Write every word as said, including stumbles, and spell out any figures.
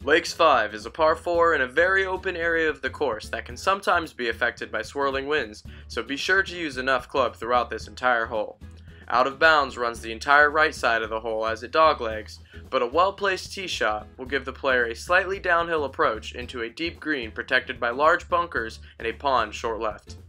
Lakes five is a par four in a very open area of the course that can sometimes be affected by swirling winds, so be sure to use enough club throughout this entire hole. Out of bounds runs the entire right side of the hole as it doglegs, but a well-placed tee shot will give the player a slightly downhill approach into a deep green protected by large bunkers and a pond short left.